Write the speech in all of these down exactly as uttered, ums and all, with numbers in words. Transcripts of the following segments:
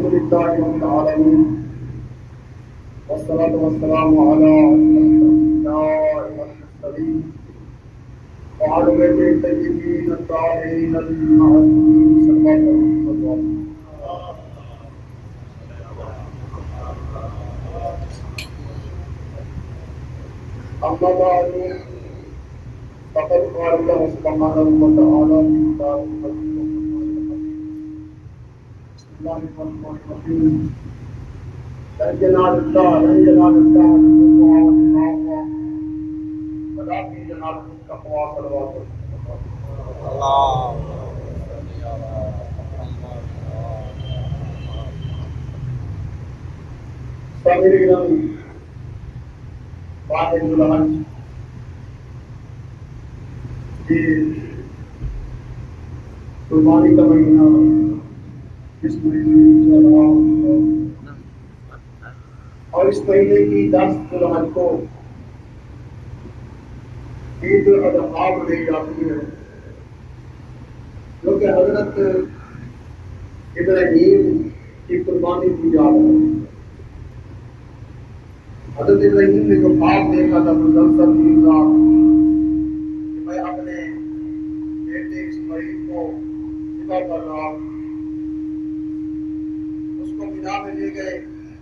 لله رب العالمين والصلاة والسلام على أشرف الأنبياء والمرسلين وعلى آله الطيبين الطاهرين المعصومين صلوات الله عليه. أما بعد فقد قال الله سبحانه وتعالى في كتابه العزيز بسم الله الرحمن الرحيم لن ينال الله لن ينال الله البر والتقوى ولكن يناله التقوى صلوات اللہ سامعین بعد الحج یہ قربانی کا مہینہ اس مہینے اور اس مہینے کی دس ذوالحج کو عید الاضحیٰ منائی جاتی ہے جو کہ حضرت ابراہیم کی قربانی کی یاد ہے. حضرت ابراہیم نے جو خواب دیکھا تھا مسلسل تین رات کہ میں اپنے بیٹے اسماعیل کو ذبح کر رہا ہوں، اس کو مینا میں لے گئے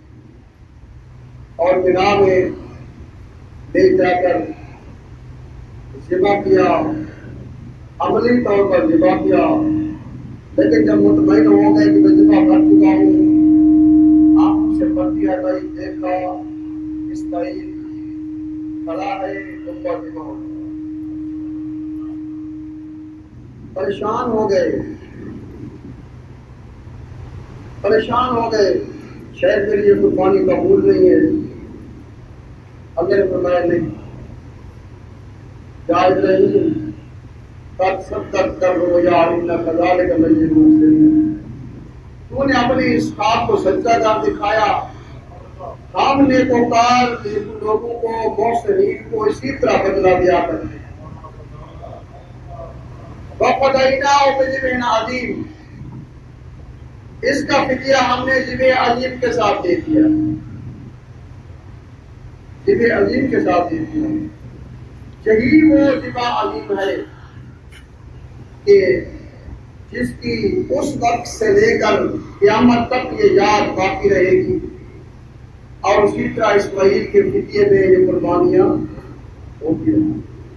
اور مینا میں لے جا کر ذبح کیا، عملی طور پر ذبح کیا. لیکن جب مطمئن ہو گئے کہ میں ذبح کر چکا ہوں، آنکھوں سے پردی ہٹائی، دیکھا اسماعیل کھڑا ہے تم پر ذبح ہو. پریشان ہو گئے پریشان ہو گئے شاید میری یہ قربانی قبول نہیں ہے. اللہ نے فرمایا نہیں، جائز نہیں، قد صدقت الرؤیا ان كذلك نجزي المحسنين. تو نے اپنی اس خواب کو سچا کر دکھایا. ہم نیکوکار لوگوں کو محسنین کو اسی طرح بدلا دیا کرتے ہیں. وَفَدَيْنَاهُ بِذِبْحٍ عَظِيمٍ، اس کا فدیہ ہم نے ذبح عظیم کے ساتھ دے دیا، ذبح عظیم کے ساتھ دے دیا. یہی وہ ذبح عظیم ہے کہ جس کی اس وقت سے لے کر قیامت تک یہ یاد باقی رہے گی. اور اسی طرح اسماعیل کے فدیے میں یہ قربانیاں ہوتی ہیں.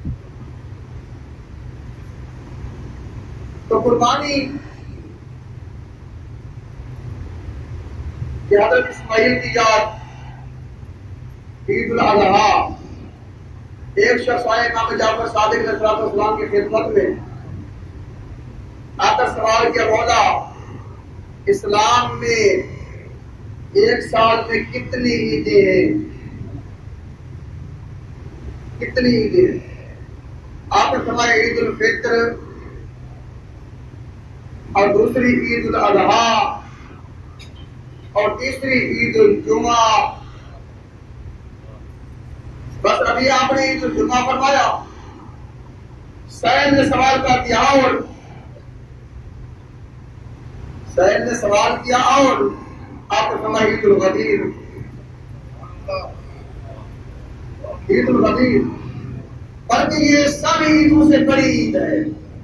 تو قربانی کہ حضرت اسماعیل کی یاد عید الاضحیٰ. ایک شخص آئے امام جعفر صادق علیہ السلام کی خدمت میں آ کر سوال کیا، مولا اسلام میں ایک سال میں کتنی عیدیں ہیں؟ کتنی عیدیں ہیں؟ آپ نے فرمایا عید الفطر اور دوسری عید الاضحیٰ اور تیسری عید الجمعہ. بس ابھی آپ نے عید الجمعہ فرمایا. سائل نے سوال کا کیا اور سائل نے سوال کیا اور آپ نے فرمایا عید الغدیر. عید الغدیر بلکہ یہ سب عیدوں سے بڑی عید ہے.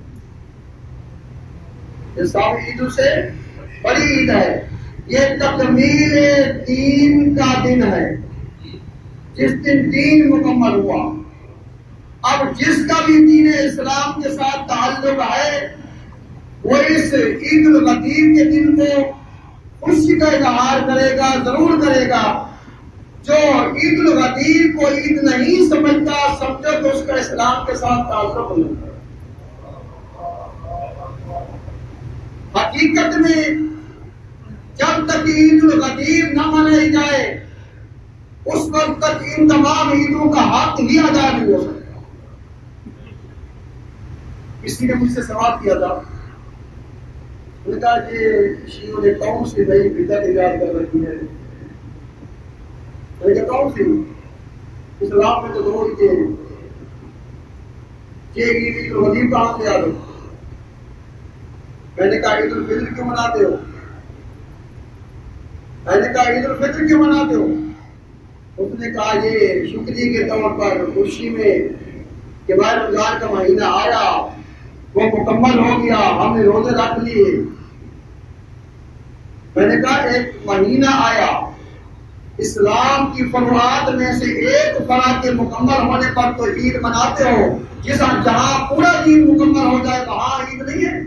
یہ سب عیدوں سے بڑی عید ہے. یہ تکمیل دین کا دن ہے، جس دن دین مکمل ہوا. اب جس کا بھی دین اسلام کے ساتھ تعلق ہے وہ اس عید الغدیر کے دن کو خوشی کا اظہار کرے گا، ضرور کرے گا. جو عید الغدیر کو عید نہیں سمجھتا، سمجھو تو اس کا اسلام کے ساتھ تعلق نہیں ہے. حقیقت میں جب تک عید الغدیر نہ منائی جائے اس وقت تک ان تمام عیدوں کا حق ہی ادا نہیں ہو سکتا. کسی نے مجھ سے سوال کیا تھا، انہوں نے کہا کہ شیعوں نے کون سی نئی بدعت ایجاد کر رکھی ہے؟ میں نے کہا کون سی؟ اسلام میں تو دو عیدیں ہیں. یہ عید الغدیر کہاں سے آ گئی؟ میں نے کہا عید الفطر کیوں مناتے ہو؟ میں نے کہا عید الفطر کیوں مناتے ہو؟ اس نے کہا یہ شکریہ کے طور پر خوشی میں کہ ماہ رمضان کا مہینہ آیا، وہ مکمل ہو گیا، ہم نے روزے رکھ لیے۔ میں نے کہا ایک مہینہ آیا، اسلام کی فروعات میں سے ایک فرع کے مکمل ہونے پر تو عید مناتے ہو، جس جہاں پورا دین مکمل ہو جائے وہاں عید نہیں ہے؟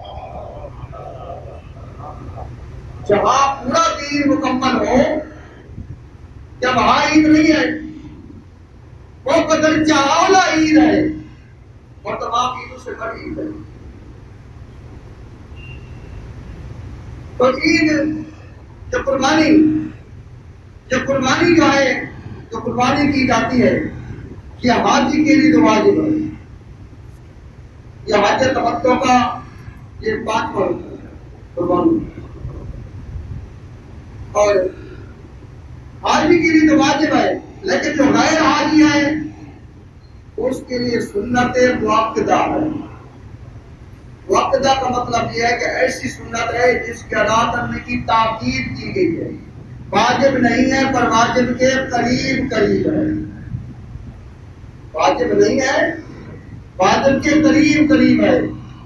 جہاں پورا دین مکمل ہو کیا وہاں عید نہیں ہے؟ وہ قدر چاولا عید ہے اور تمام عیدوں سے بڑی عید ہے۔ تو عید جو قربانی جو قربانی جو ہے جو قربانی کی جاتی ہے یہ حاجی کے لیے جو واجب ہے، یہ حج تمتع کا یہ پانچواں قربانی، اور حاجی کے لیے تو واجب ہے، لیکن جو غیر حاجی ہے اس کے لیے سنت مؤکدہ ہے۔ مؤکدہ کا مطلب یہ ہے کہ ایسی سنت ہے جس کے ادا کرنے کی تاکید کی گئی ہے، واجب نہیں ہے پر واجب کے قریب قریب ہے، واجب نہیں ہے واجب کے قریب قریب ہے۔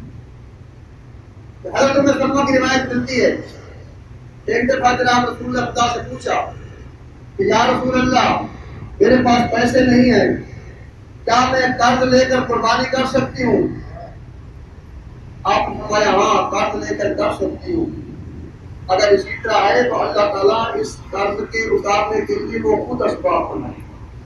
حضرت عمر سلمہ کی روایت ملتی ہے، ایک دفعہ جناب رسول اللہ خدا سے پوچھا کہ یا رسول اللہ میرے پاس پیسے نہیں ہیں، کیا میں قرض لے کر قربانی کر سکتی ہوں؟ آپ نے فرمایا ہاں قرض لے کر کر سکتی ہوں، اگر اسی طرح ہے تو اللہ تعالیٰ اس قرض کے اتارنے کے لیے وہ خود اسباب بنائے،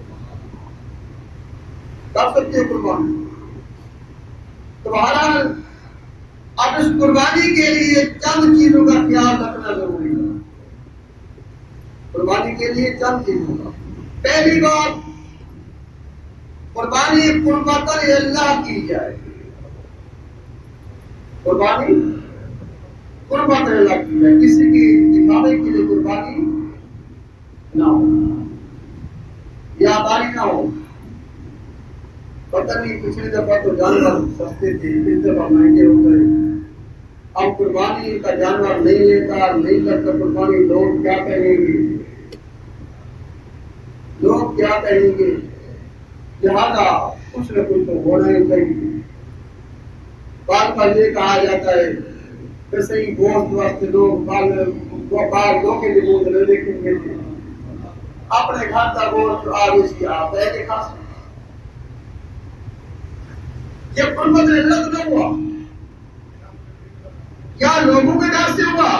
کر سکتے ہو قربانی۔ تو بہرحال اب اس قربانی کے لیے چند چیزوں کا خیال رکھنا ضروری ہے، قربانی کے لیے چند چیزوں کا۔ پہلی بات، قربانی قربت اللہ کی جائے، قربانی قربت اللہ کی جائے، کسی کی دکھاوے کے لیے قربانی نہ ہو، یاداری نہ ہو۔ پتہ نہیں پچھلی دفعہ تو جانور سستے تھے، اس دفعہ مہنگے ہو گئے، اب قربانی کا جانور نہیں لیتا نہیں کرتا قربانی، لوگ کیا کہیں گے لوگ کیا کہیں گے لہذا کچھ نہ کچھ تو ہونا ہی چاہیے۔ بات پر یہ کہا جاتا ہے ویسے ہی گوشت واسطے لوگ باہر لوگ کے لیے گوشت نہیں دیکھیں گے، اپنے گھر کا گوشت آگے سے آپ پہلے کھا سکتے۔ یہ قربت اللہ نہ ہوا، یا لوگوں کے ڈر سے ہوا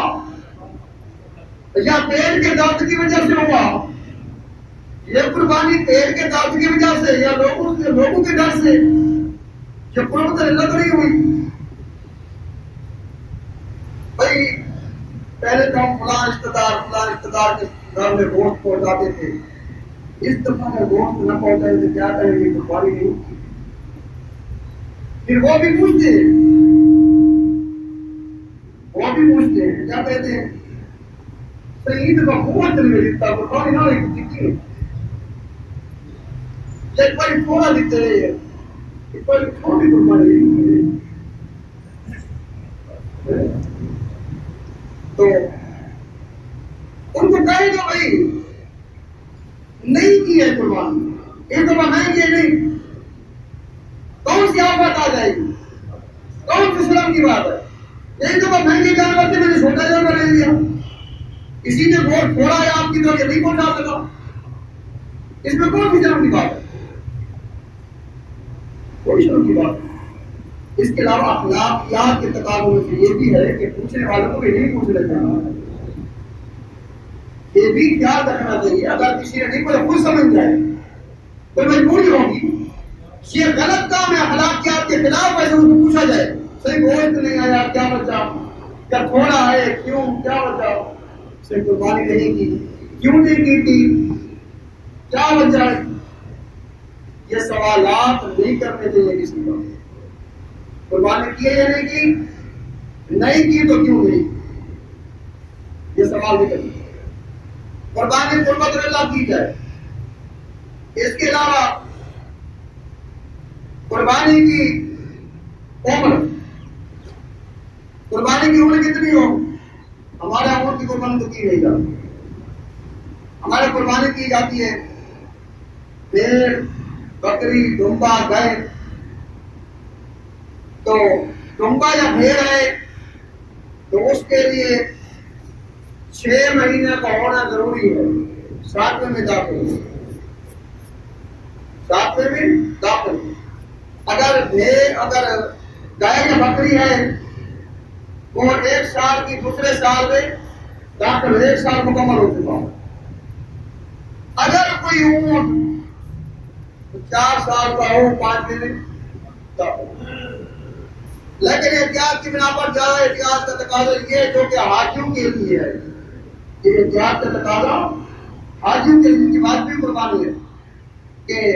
یا پیٹ کے درد کی وجہ سے ہوا؟ یہ قربانی پیٹ کے درد کی وجہ سے یا لوگوں کے لوگوں کے ڈر سے؟ یہ قربت اللہ تو نہیں ہوئی۔ بھائی پہلے تو ہم فلاں رشتہ دار فلاں رشتہ دار کے گھر میں گوشت پہنچاتے تھے، اس دفعہ میں گوشت نہ پہنچائے تو کیا کہیں گے قربانی نہیں ہوتی۔ پھر وہ بھی پوچھتے ہیں وہ بھی پوچھتے ہیں کیا کہتے ہیں سعید کا قوت نہیں دیتا قربانی نہ دیتی، ایک بار تھوڑا دیتے ایک بار چھوٹی قربانی تو ان کو کہے گا بھائی نہیں کی ہے قربانی، ایک دفعہ نہیں کی نہیں، کون سی آفت آ جائے گی؟ کون سی شرم کی بات ہے؟ ایک دفعہ مہنگے جانور سے میں نے چھوٹا جانور لے لیا، اسی نے گوشت تھوڑا ہے آپ کی طرح نہیں پہنچا سکا، اس میں کون سی شرم کی بات ہے؟ کوئی شرم کی بات ہے۔ اس کے علاوہ اخلاقیات کے تقاضوں میں سے یہ بھی ہے کہ پوچھنے والوں کو بھی نہیں پوچھ لیتے، یہ بھی خیال رکھنا چاہیے اگر کسی نے نہیں پوچھا خود سمجھ جائے تو مجبوری ہوگی، یہ غلط کام ہے، اخلاقیات کے خلاف ہے، ان کو پوچھا جائے صحیح گوشت نہیں آیا کیا وجہ، کیا تھوڑا ہے کیوں، کیا وجہ، صحیح قربانی نہیں کی کیوں نہیں کی تھی، کیا وجہ ہے؟ یہ سوالات نہیں کرنے چاہیے کسی کو۔ قربانی کی یا نہیں کی، نہیں کی تو کیوں نہیں، یہ سوال نہیں کرنا۔ قربانی قربت اللہ کی جائے۔ اس کے علاوہ قربانی کی عمر، قربانی کی عمر کتنی ہو؟ ہمارے عمر کی قربانی تو کی نہیں جاتی، ہمارے قربانی کی جاتی ہے بھیڑ بکری دمبا گائے، تو دمبا یا بھیڑ ہے تو اس کے لیے چھ مہینے کا ہونا ضروری ہے، ساتویں میں داخل ساتویں میں داخل اگر بھیڑ اگر گائے یا بکری ہے وہ ایک سال کی دوسرے سال میں داخل ایک سال مکمل ہو چکا ہو۔ اگر کوئی اونٹ چار سال کا ہو پانچ دن لیکن احتیاط کی بنا پر زیادہ احتیاط کا تقاضا یہ جو کہ حاجیوں کے لیے ہے، یہ احتیاط کا تقاضا حاجیوں کے لیے واجبی قربانی ہے کہ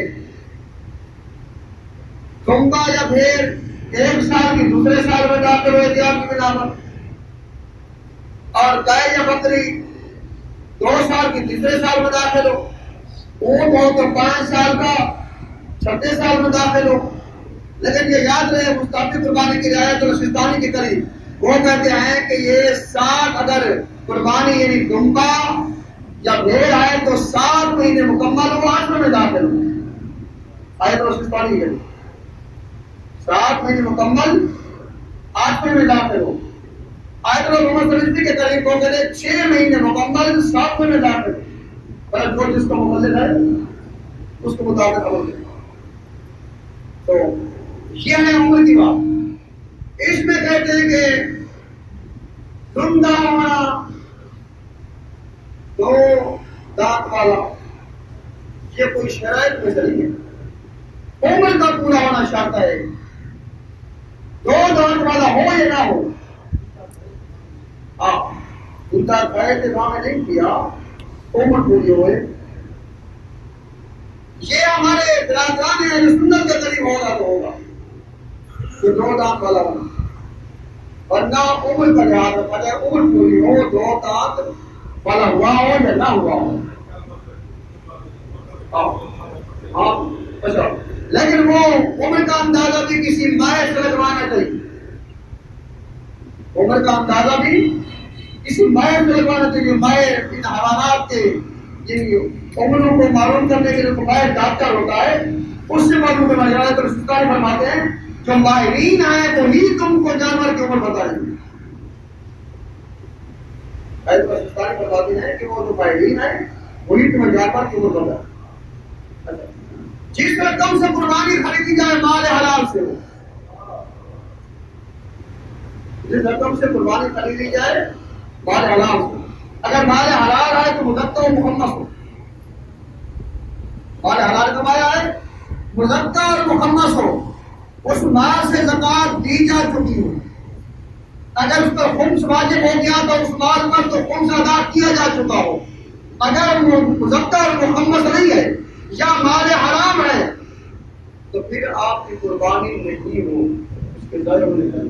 دمبا یا بھیڑ ایک سال کی دوسرے سال میں داخل ہو احتیاط کی بنا پر، اور گائے یا بکری دو سال کی تیسرے سال میں داخل ہو، اونٹ ہو تو پانچ سال کا چھٹے سال میں داخل ہو۔ لیکن یہ یاد رہے مستقبل قربانی کی رعایت اور سستانی کے قریب وہ کہتے ہیں کہ یہ سات اگر قربانی یعنی دمبا یا بھیڑ آئے تو سات مہینے مکمل ہو آٹھویں میں داخل ہو، آیت اور سستانی ہے سات مہینے مکمل آٹھویں میں داخل ہو۔ آیت اور محمد صلی کے قریب وہ کہتے ہیں چھ مہینے مکمل ساتویں میں داخل ہو، پر جو جس کا مقلد ہے اس کو مطابق عمل کرے۔ تو یہ ہے عمر کی بات۔ اس میں کہتے ہیں کہ زندہ ہونا دو دانت والا یہ کوئی شرائط میں نہیں ہے، عمر کا پورا ہونا چاہتا ہے، دو دانت والا ہو یا نہ ہو، ہاں ان کا قید نام نہیں کیا عمر پوری ہوئے۔ یہ ہمارے برادران ہیں جو سنت کے قریب ہوگا تو ہوگا تو دو دانت والا ہونا، ورنہ عمر کا لحاظ ہے اگر عمر پوری ہو دو دانت والا ہوا ہو یا نہ ہوا ہو۔ ہاں اچھا، لیکن وہ عمر کا اندازہ بھی کسی مائع سے لگوانا چاہیے، عمر کا اندازہ بھی کسی مائع سے لگوانا چاہیے۔ مائع ان حیوانات کے جن عمروں کو معلوم کرنے کے لیے مائع ڈاکٹر ہوتا ہے، اس سے معلوم کرنا جائے تو سستانی فرماتے ہیں جو ماہرین آئے وہی تم کو جانور کی عمر بتائیں گے۔ سستانی فرماتے ہیں کہ وہ جو ماہرین آئے وہی تمہیں جانور کی عمر بتائیں۔ جس رقم سے قربانی خریدی جائے مال حلال سے ہو، جس رقم سے قربانی خریدی جائے مال حلال سے، اگر مال حلال آئے تو مزکہ و مخنث ہو، مال حلال کا مال آئے مزکہ اور مخنث ہو، اس مال سے زکات دی جا چکی ہو، اگر اس پر خمس واجب ہو گیا تو اس مال پر تو خمس ادا کیا جا چکا ہو، اگر وہ مزکہ اور مخنث نہیں ہے یا مال حرام ہے تو پھر آپ کی قربانی نہیں ہو، اس کے ضائع ہونے کا۔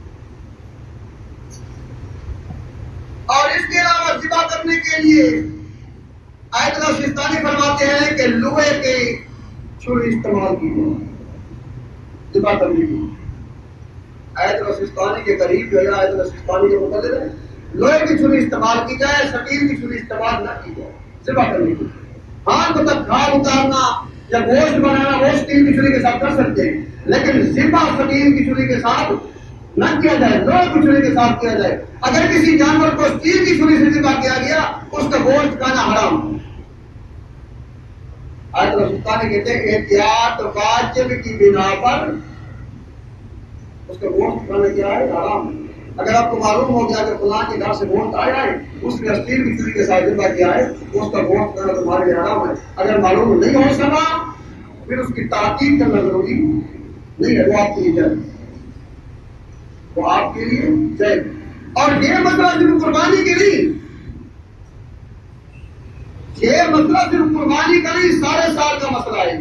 اور اس کے علاوہ ذبح کرنے کے لیے آیت اللہ سستانی فرماتے ہیں کہ لوہے کے چھری استعمال کی جائے ذبح کرنے کی۔ آیت اللہ سستانی کے قریب جو ہے آیت اللہ سستانی کے مقدر ہے لوہے کی چھری استعمال کی جائے، سٹیل کی چھری استعمال نہ کی جائے ذبح کرنے کی۔ ہاتھ کو تک گھاڑ اتارنا یا گوشت بنانا وہ سٹیل کی چھری کے ساتھ کر سکتے ہیں، لیکن ذبح سٹیل کی چھری کے ساتھ نہ کیا جائے، لوہے کی چھری کے ساتھ کیا جائے۔ اگر کسی جانور کو سٹیل کی چھری سے ذبح کیا گیا اس کا گوشت کھانا حرام۔ آیت اللہ سلطان کہتے ہیں احتیاط واجب کی بنا پر اس کا گوشت کھانا کیا ہے حرام۔ اگر آپ کو معلوم ہو گیا کہ فلاں کے گھر سے گوشت آیا ہے اس نے سٹیل کی چھری کے ساتھ ذبح کیا ہے اس کا گوشت کھانا تمہارے لیے حرام ہے۔ اگر معلوم نہیں ہو سکا پھر اس کی تحقیق کرنا ضروری نہیں ہے، وہ آپ کے لیے جائے وہ آپ کے لیے جائے۔ اور یہ مسئلہ صرف قربانی کے نہیں، یہ مسئلہ صرف قربانی کا نہیں سارے سال کا مسئلہ ہے۔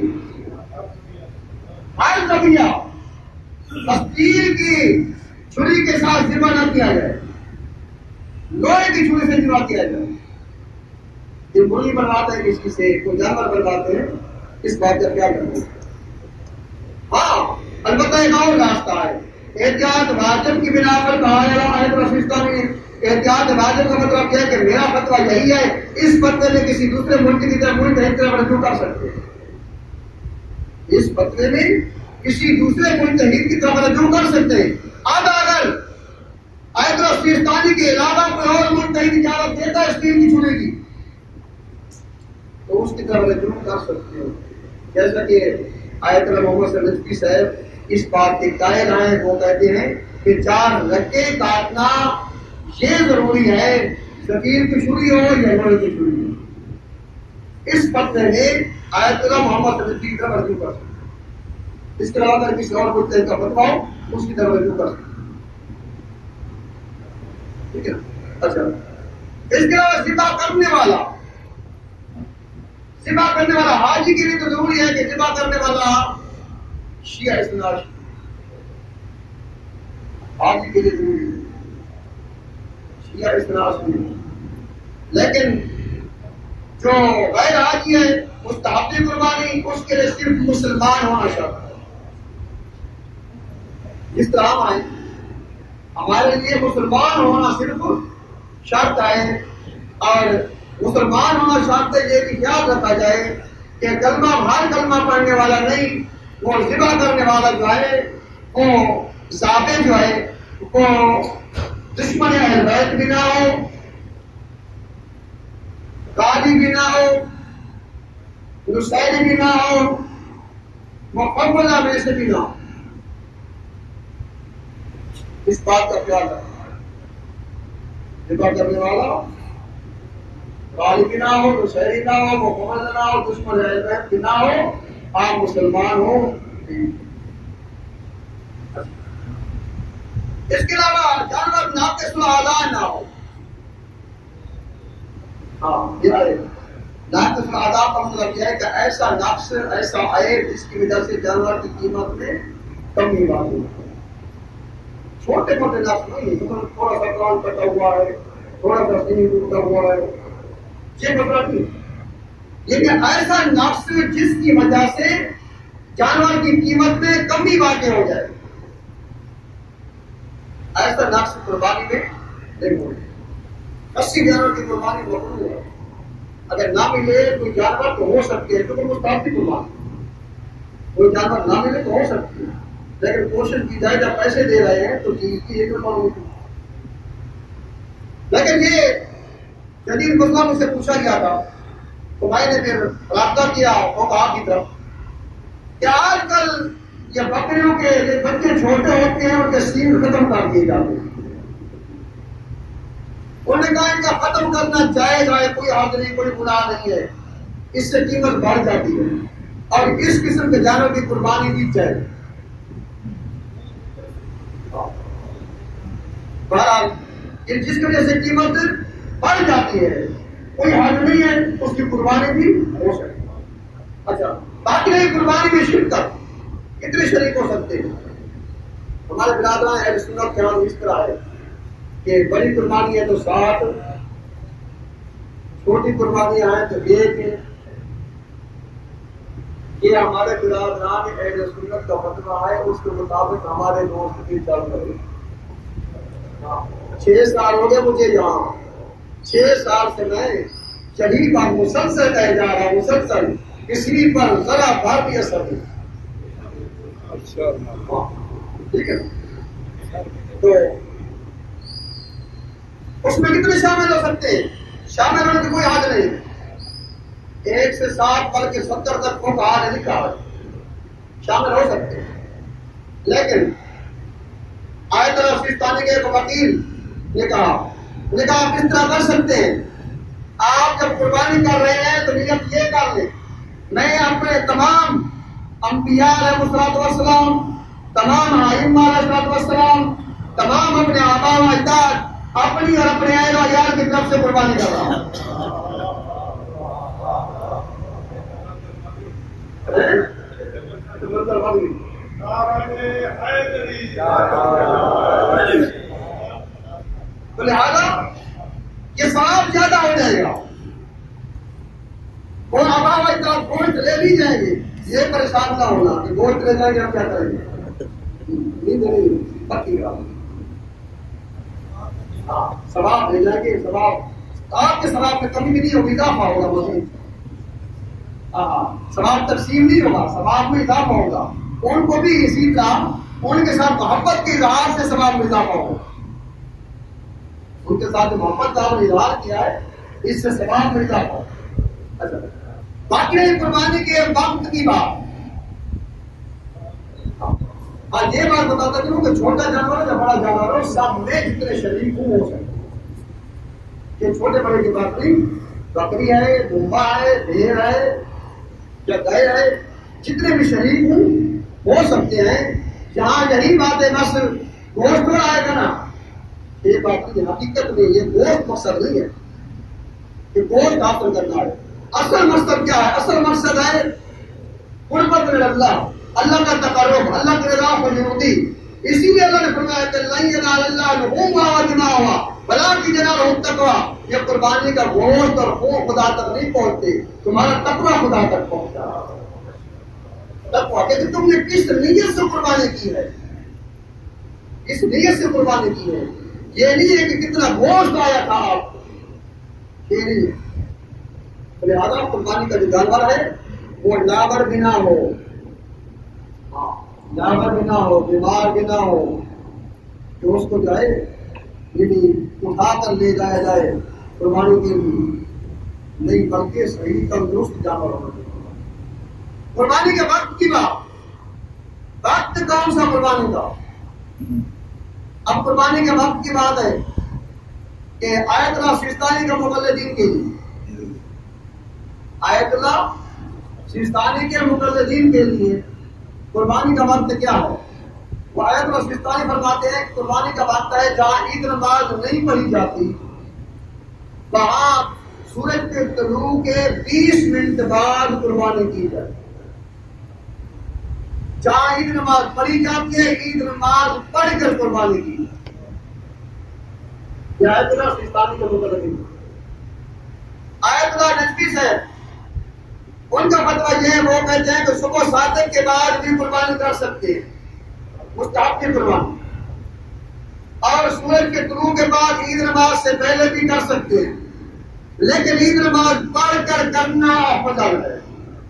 ہر ذبیحہ اسٹیل کی چھری کے ساتھ ذبح نہ کیا جائے، لوہے کی چھری سے ذبح کیا جائے۔ یہ مرغی بنواتے ہیں کسی سے، کوئی جانور بنواتے ہیں، اس بات کا کیا کرتے ہیں؟ ہاں البتہ ایک اور راستہ ہے، احتیاط واجب کی بنا پر کہا جا رہا ہے تو احتیاط واجب کا مطلب یہ ہے کہ میرا فتویٰ یہی ہے، اس فتوے میں کسی دوسرے ملک کی طرف ملک کی طرف رجوع کر سکتے ہیں، اس فتوے میں کسی دوسرے ملتحد کی طرف رجوع کر سکتے ہیں۔ اب اگر آیت السیستانی کے علاوہ کوئی اور ملتحد اجازت دیتا ہے اس دین کی چھوڑے کی تو اس کی طرف رجوع کر سکتے ہیں، جیسا کہ آیت اللہ محمد صلی اللہ علیہ وسلم صاحب اس بات کے قائل ہیں، وہ کہتے ہیں کہ چار رکے کاٹنا یہ ضروری ہے، فقیر کی چھری ہو یا لوہے کی چھری ہو، اس فتوے میں آیت اللہ محمد صلی اللہ علیہ وسلم کی طرف رجوع کر سکتے ہیں، اس کے علاوہ اگر کسی اور ملتحد کا فتویٰ ہو اس کی طرف رجوع کر سکتے ہیں، ٹھیک ہے۔ اچھا، اس کے علاوہ ذبح کرنے والا ذبح کرنے والا حاجی کے لیے تو ضروری ہے کہ ذبح کرنے والا شیعہ اثنا عشری حاجی کے لیے ضروری ہے، شیعہ اثنا عشری، لیکن جو غیر حاجی ہے مستحب قربانی اس کے لیے صرف مسلمان ہونا شرط ہے۔ جس طرح ہم آئے ہمارے لیے مسلمان ہونا صرف شرط ہے، اور مسلمان ہونا شرط ہے یہ کہ خیال رکھا جائے کہ کلمہ ہر کلمہ پڑھنے والا نہیں، وہ ذبح کرنے والا جو ہے وہ ذابح جو ہے وہ دشمن اہل بیت بھی نہ ہو، قاضی بھی نہ ہو، نصیری بھی نہ ہو، مفوضہ میں سے بھی نہ ہو، اس بات کا خیال رکھنا ہے۔ ذبح کرنے والا قاضی بھی نہ ہو، نصیری نہ ہو، مفوضہ نہ ہو، دشمن اہل بیت بھی نہ ہو، آپ مسلمان ہو۔ اس کے علاوہ جانور ناقص الاعضاء نہ ہو، ہاں یہ ہے ناقص الاعضاء کا مطلب یہ ہے کہ ایسا نقص، ایسا عیب جس کی وجہ سے جانور کی قیمت میں کمی واقع ہو، چھوٹے موٹے نقص نہیں، تھوڑا سا کان کٹا ہوا ہے، تھوڑا سا سینگ ٹوٹا ہوا ہے، یہ مطلب نہیں، لیکن ایسا نقص جس کی وجہ سے جانور کی قیمت میں کمی واقع ہو جائے، ایسا نقص قربانی میں نہیں ہو جائے۔ اسی جانور کی قربانی مقبول ہے، اگر نہ ملے کوئی جانور تو ہو سکتے ہیں، کیونکہ مستحب کی قربانی، کوئی جانور نہ ملے تو ہو سکتی ہے، لیکن کوشش کی جائے جب پیسے دے رہے ہیں تو چیز کی ایک قربانی ہوتی ہے۔ لیکن یہ جدید مسئلہ مجھ سے پوچھا گیا تھا تو میں نے پھر رابطہ کیا فقہاء کی طرف کہ آج کل یہ بکریوں کے بچے چھوٹے ہوتے ہیں ان کے سینگ ختم کر دیے جاتے ہیں، انہوں نے کہا ان کا ختم کرنا جائز ہے، کوئی حرج نہیں، کوئی گناہ نہیں ہے، اس سے قیمت بڑھ جاتی ہے اور اس قسم کے جانور کی قربانی دی جائے۔ بہرحال جس کی وجہ سے قیمت بڑھ جاتی ہے کوئی حرج نہیں ہے، اس کی قربانی بھی ہو سکتی ہے۔ اچھا، باقی رہی قربانی میں شرکت، کتنے شریک ہو سکتے ہیں؟ ہمارے برادران اہل سنت کے نام اس طرح ہے کہ بڑی قربانی ہے تو سات، چھوٹی قربانیاں ہیں تو ایک ہے، یہ ہمارے برادران اہل سنت کا فتویٰ ہے، اس کے مطابق ہمارے دوست بھی چل رہے ہیں۔ چھ سال ہو گئے مجھے یہاں، چھ سال سے میں شہید کا مسلسل کہہ جا رہا ہوں، مسلسل کسی پر ذرا بھر بھی اثر نہیں، ٹھیک ہے؟ تو اس میں کتنے شامل ہو سکتے ہیں؟ شامل ہونے کی کوئی حد نہیں، ایک سے سات بلکہ ستر تک کو کہا ہے، لکھا ہے شامل ہو سکتے ہیں، لیکن آیت السیستانی کے ایک وکیل نے کہا نے کہا آپ اس طرح کر سکتے ہیں، آپ جب قربانی کر رہے ہیں تو نیت یہ کر لیں میں اپنے تمام انبیاء علیہ الصلوۃ والسلام، تمام ائمہ علیہ الصلوۃ والسلام، تمام اپنے آباء و اجداد، اپنی اور اپنے اہل و عیال کی طرف سے قربانی کر رہا ہوں۔ تو لہٰذا یہ ثواب زیادہ ہو جائے گا، وہ آبا و اجداد گوشت لے لی جائیں گے، یہ پریشان نہ ہونا کہ گوشت لے جائیں گے ہم کیا کریں گے، نہیں نہیں پکی گا۔ ہاں ثواب لے جائیں گے، ثواب آپ کے ثواب میں کمی بھی نہیں ہوگی، اضافہ ہوگا مزید۔ ہاں ثواب تقسیم نہیں ہوگا، ثواب میں اضافہ ہوگا، ان کو بھی اسی کا ان کے ساتھ محبت کے اظہار سے ثواب میں اضافہ ہوگا، ان کے ساتھ محبت کا اظہار کیا ہے اس سے ثواب میں اضافہ ہوگا۔ اچھا باقی ہے قربانی کے وقت کی بات۔ ہاں یہ بات بتاتا ہوں کہ چھوٹا جانور ہے یا بڑا جانور ہو، سب میں جتنے شریک ہوں ہو سکتے، یہ چھوٹے بڑے کی بات نہیں، بکری ہے، دمبا ہے، بھیڑ ہے یا گائے ہے، جتنے بھی شریک ہوں ہو سکتے ہیں۔ جہاں یہی بات ہے بس گوشت تھوڑا آئے گا نا، یہ بات کی حقیقت میں یہ گوشت مقصد نہیں ہے کہ گوشت حاصل کرنا ہے۔ اصل مقصد کیا ہے؟ اصل مقصد ہے قربت من اللہ، اللہ کا تقرب، اللہ کی رضا کو جنودی۔ اسی لیے اللہ نے فرمایا کہ لن ینال اللہ لحومها ودماؤها ولکن ینالہ التقوی، یہ قربانی کا گوشت اور خون خدا تک نہیں پہنچتے، تمہارا تقوی خدا تک پہنچتا ہے۔ تقوی کہ تم نے کس نیت سے قربانی کی ہے، کس نیت سے قربانی کی ہے، یہ نہیں ہے کہ کتنا گوشت آیا تھا آپ کو، یہ نہیں ہے۔ لہٰذا قربانی کا جو جانور ہے وہ لاغر بھی نہ ہو، لاغر بھی نہ ہو، بیمار بھی نہ ہو، کہ اس کو جائے یعنی اٹھا کر لے جایا جائے قربانی کے لیے، نہیں بلکہ صحیح تندرست جانور ہونا چاہیے۔ قربانی کے وقت کی بات، وقت کون سا قربانی کا؟ اب قربانی کے وقت کی بات ہے کہ آیت اللہ سیستانی کا مقلدین کے لیے، آیت اللہ سیستانی کے مقلدین کے لیے قربانی کا وقت کیا ہے؟ وہ آیت اللہ سیستانی فرماتے ہیں کہ قربانی کا وقت ہے جہاں عید نماز نہیں پڑھی جاتی وہاں سورج کے طلوع کے بیس منٹ بعد قربانی کی جائے۔ جہاں عید نماز پڑھی جاتی ہے عید نماز پڑھ کر قربانی کی۔ یہ آیت اللہ سیستانی کے مقلدین، آیت اللہ نجوی سے ان کا فتویٰ یہ ہے، وہ کہتے ہیں کہ صبح صادق کے بعد بھی قربانی کر سکتے ہیں، مستحب کی قربانی، اور سورج کے طلوع کے بعد عید نماز سے پہلے بھی کر سکتے ہیں، لیکن عید نماز پڑھ کر کرنا افضل ہے۔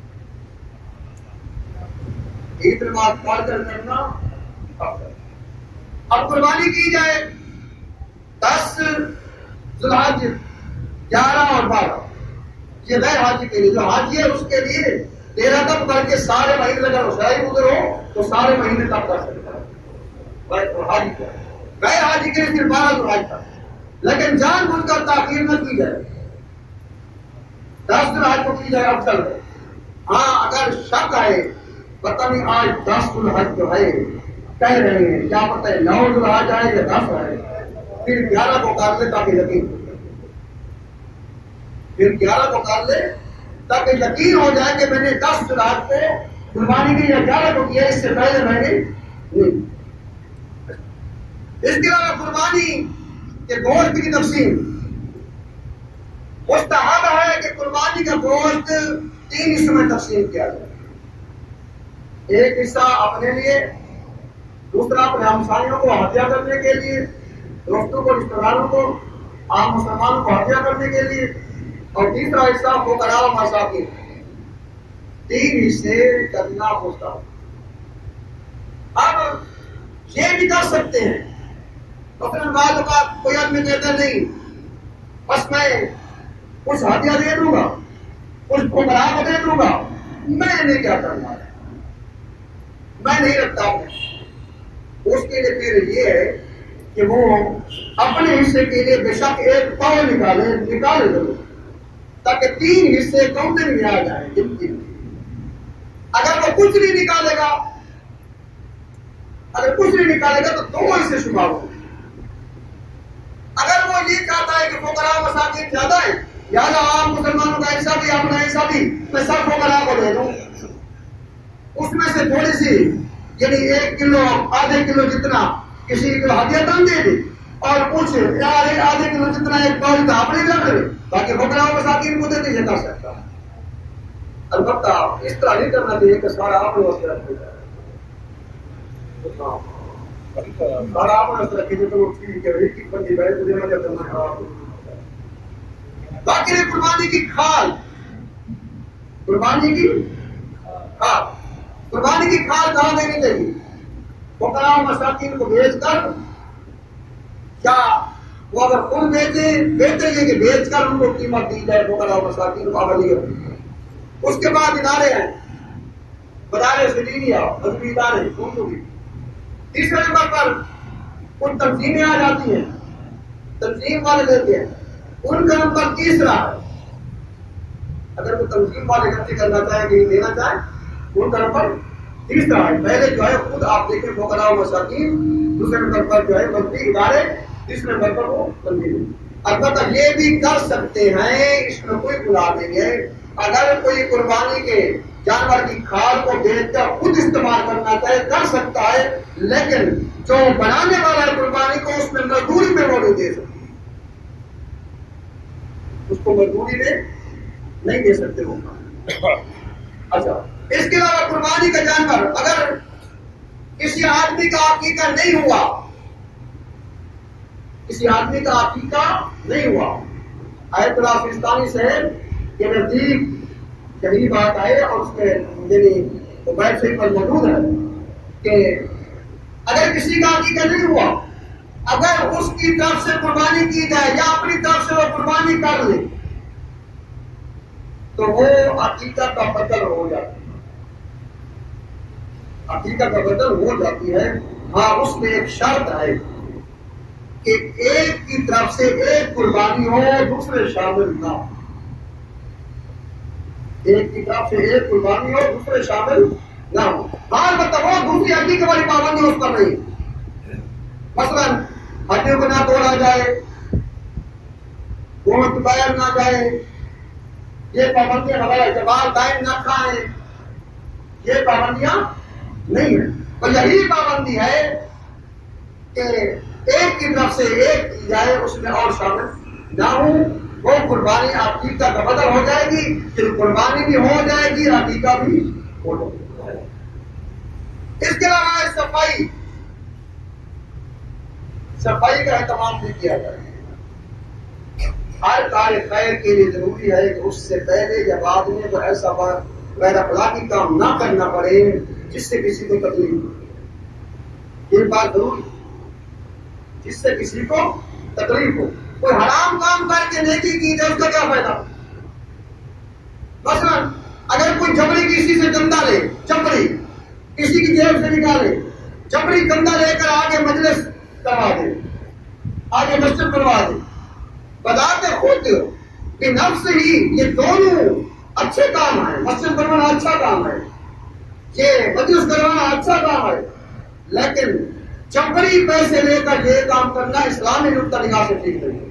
عید نماز پڑھ کر کرنا افضل۔ اب قربانی کی جائے دس ذو الحج، گیارہ اور بارہ، یہ غیر حاجی کے لیے، جو حاجی ہے اس کے لیے تیرہ تک کر کے سارے مہینے اگر اسرائی ادھر ہو تو سارے مہینے تک کر سکتا ہے حاجی کو، غیر حاجی کے لیے صرف بارہ ذو الحج تک، لیکن جان بوجھ کر تاخیر نہ کی جائے، دس ذو الحج کو کی جائے افضل ہے۔ ہاں اگر شک ہے پتہ نہیں آج دس ذو الحج جو ہے کہہ رہے ہیں، کیا پتہ ہے نو ذو الحج آئے یا دس آئے، پھر گیارہ کو کر لے تاکہ یقین ہو جائے، پھر گیارہ کو کر لے تاکہ یقین ہو جائے کہ میں نے دس ذو الحج کو قربانی کی یا گیارہ کو کیا، اس سے پہلے میں نے نہیں۔ اس کے علاوہ قربانی کے گوشت کی تقسیم مستحب ہے کہ قربانی کا گوشت تین حصوں میں تقسیم کیا جائے، ایک حصہ اپنے لیے، دوسرا اپنے ہمسایوں کو ہدیہ کرنے کے لیے، دوستوں کو، رشتہ داروں کو، عام مسلمانوں کو ہدیہ کرنے کے لیے، اور تیسرا حصہ فقراء و مساکین۔ تین حصے کرنا ہوتا ہے۔ اب یہ بھی کر سکتے ہیں، مثلاً بعض اوقات کوئی آدمی کہتا نہیں بس میں کچھ ہدیہ دے دوں گا، کچھ فقراء کو دے دوں گا، میں نے کیا کرنا ہے، میں نہیں رکھتا ہوں۔ اس کے لیے پھر یہ ہے کہ وہ اپنے حصے کے لیے بے شک ایک پاؤ نکالے نکالے ضرور، تاکہ تین حصے کاؤنٹنگ میں آ جائیں گنتی میں۔ اگر وہ کچھ نہیں نکالے گا اگر کچھ نہیں نکالے گا تو دو حصے شمار ہوں گے۔ اگر وہ یہ چاہتا ہے کہ فقراء مساکین زیادہ ہے، لہٰذا عام مسلمانوں کا حصہ بھی اپنا حصہ بھی میں سب فقراء کو دے دوں، اس میں سے تھوڑی سی یعنی ایک کلو آدھے کلو جتنا کسی کو ہدیہ دان دے دے، اور کچھ آدھے کلو جتنا ایک پاؤ کا اپنے رکھ لے، باقی فقراء مساکین کو دیتے یہ کر سکتا ہے۔ البتہ اس طرح نہیں کرنا چاہیے کہ سارا آپ لوگ برابر اس رکھے تو وہ ٹھیک ہے ایک ایک بندی بیٹھ مجھے مدد کرنا خراب باقی قربانی کی کھال قربانی کی کھال قربانی کی کھال کہاں دینی چاہیے فقراء و مساکین کو بیچ کر یا وہ اگر خود بیچے بیچیں گے کہ بیچ کر ان کو قیمت دی جائے فقراء و مساکین کو عملی اس کے بعد ادارے ہیں مدارے سدینیا مذہبی ادارے ان کو بھی تیسرے نمبر پر کچھ تنظیمیں آ جاتی ہیں تنظیم والے لیتے ہیں ان کا نمبر تیسرا ہے اگر وہ تنظیم والے اکٹھے کرنا چاہیں کہ دینا چاہیں ان کا نمبر تیسرا ہے پہلے جو ہے خود آپ دیکھیں فقراء و مساکین دوسرے نمبر پر جو ہے مذہبی ادارے تیسرے نمبر پر وہ تنظیم البتہ یہ بھی کر سکتے ہیں اس میں کوئی بلا نہیں ہے اگر کوئی قربانی کے جانور کی کھال کو بیچ کر خود استعمال کرنا چاہے کر سکتا ہے لیکن جو بنانے والا ہے قربانی کو اس میں مزدوری میں وہ نہیں دے سکتے اس کو مزدوری میں نہیں دے سکتے وہ اچھا اس کے علاوہ قربانی کا جانور اگر کسی آدمی کا عقیقہ نہیں ہوا کسی آدمی کا عقیقہ نہیں ہوا آیت اللہ فلسطانی شہر کے نزدیک یہی بات آئے اور اس میں یعنی موبائل شریف پر موجود ہے کہ اگر کسی کا عقیقہ نہیں ہوا اگر اس کی طرف سے قربانی کی جائے یا اپنی طرف سے وہ قربانی کر لے تو وہ عقیقہ کا بدل ہو جاتی ہے عقیقہ کا بدل ہو جاتی ہے ہاں اس میں ایک شرط ہے کہ ایک کی طرف سے ایک قربانی ہو دوسرے شامل نہ ہو ایک کی طرف سے ایک قربانی ہو دوسرے شامل نہ ہو ہاں مطلب وہ دوسری عقیقے والی پابندی اس پر نہیں مثلاً ہڈیوں کو نہ توڑا جائے گوشت باہر نہ جائے یہ پابندیاں وغیرہ جبال دائم نہ کھائیں یہ پابندیاں نہیں ہیں اور یہی پابندی ہے کہ ایک کی طرف سے ایک کی جائے اس میں اور شامل نہ ہو وہ قربانی عقیقہ کا بدل ہو جائے گی پھر قربانی بھی ہو جائے گی عقیقہ بھی ہو جائے گی اس کے علاوہ صفائی صفائی کا اہتمام بھی کیا جائے ہر کار خیر کے لیے ضروری ہے کہ اس سے پہلے یا بعد میں تو ایسا غیر اخلاقی کام نہ کرنا پڑے جس سے کسی کو تکلیف ہو یہ بات ضروری جس سے کسی کو تکلیف ہو کوئی حرام کام کر کے نیکی کی جائے اس کا کیا فائدہ مثلا اگر کوئی جبری کسی سے چندہ لے جبری کسی کی جیب سے نکالے جبری چندہ لے کر آگے مجلس کروا دے آگے مسجد کروا دے بتاتے خود کہ نفس ہی یہ دونوں اچھے کام ہیں مسجد کروانا اچھا کام ہے یہ مجلس کروانا اچھا کام ہے لیکن چپڑی پیسے لے کر یہ کام کرنا اسلامی نقطہ نگاہ سے ٹھیک نہیں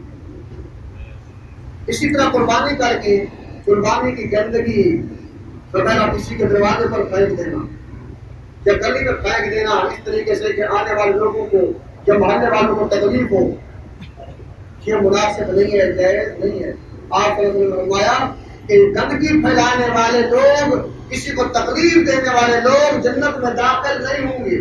اسی طرح قربانی کر کے قربانی کی گندگی وغیرہ کسی کے دروازے پر پھینک دینا یا گلی میں پھینک دینا اس طریقے سے کہ آنے والے لوگوں کو یا محلے والوں کو تکلیف ہو یہ مناسب نہیں ہے جائز نہیں ہے آپ نے فرمایا کہ گندگی پھیلانے والے لوگ کسی کو تکلیف دینے والے لوگ جنت میں داخل نہیں ہوں گے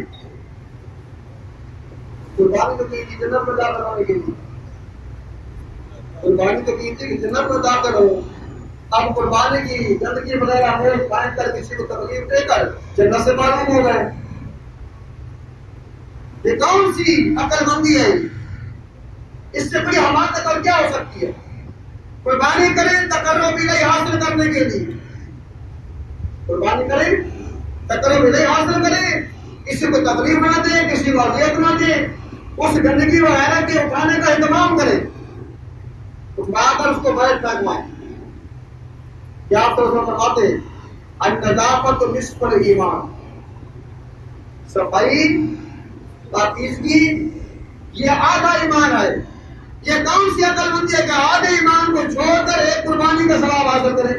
قربانی تو کی تھی جنت میں داخل ہونے کے لیے قربانی تو کی تھی کہ جنت میں داخل ہو اب قربانی کی گندگی وغیرہ ہو پھینک کر کسی کو تکلیف دے کر جنت سے معلوم ہو گئے یہ کون سی عقل مندی ہے اس سے بڑی حماقت اور کیا ہو سکتی ہے قربانی کریں تقرب الہی حاصل کرنے کے لیے قربانی کریں تقرب الہی حاصل کریں کسی کو تکلیف نہ دیں کسی کو اذیت نہ دیں اس گندگی وغیرہ کے اٹھانے کا اہتمام کریں اٹھا کر اس کو باہر پھینکوائیں کیا آپ تو فرماتے ہیں النظافت نصف الایمان صفائی پاکیزگی یہ آدھا ایمان ہے یہ کون سی عقل مندی ہے کہ آدھے ایمان کو چھوڑ کر ایک قربانی کا ثواب حاصل کرے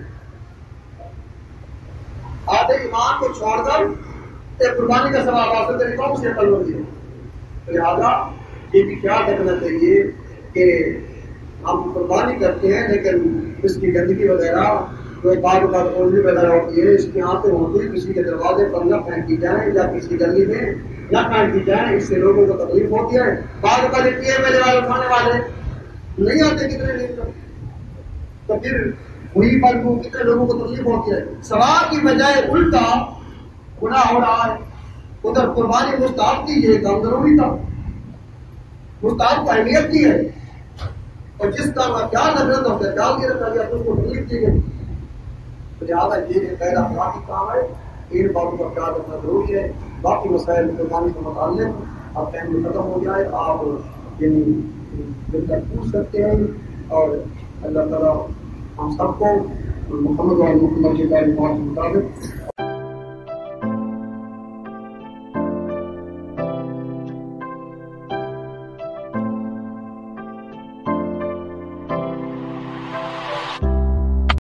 آدھے ایمان کو چھوڑ کر ایک قربانی کا ثواب حاصل کرے کون سی عقل مندی ہے لہٰذا یہ بھی خیال رکھنا چاہیے کہ ہم قربانی کرتے ہیں لیکن اس کی گندگی وغیرہ جو بار بار اولڈی وغیرہ ہوتی ہے اس کی آنکھیں ہوتی ہیں کسی کے دروازے پر نہ پھینکی جائیں یا کسی گلی میں نہ کھائیں کی جائیں، اس سے لوگوں کو تکلیف ہوتی ہے. بعض کا دیکھیے میرے والے کھانے والے نہیں آتے کتنے دن تک، تو پھر وہی پر کو کتنے لوگوں کو تکلیف ہوتی ہے. ثواب کی بجائے الٹا گناہ ہو رہا ہے. ادھر قربانی مستحب تھی، یہ کام ضروری تھا. مستحب کو اہمیت کی ہے، اور جس کام کا خیال رکھنا تھا اس کا خیال نہیں رکھا گیا تو اس کو تکلیف دی گئی. تو لہٰذا یہ پہلا اخلاقی کام ہے، ان باتوں کا خیال رکھنا ضروری ہے. باقی مسائل قربانی کے متعلق اب ٹائم ختم ہو جائے، آپ یعنی مل کر پوچھ سکتے ہیں. اور اللہ تعالیٰ ہم سب کو محمد والے محمد کے مطابق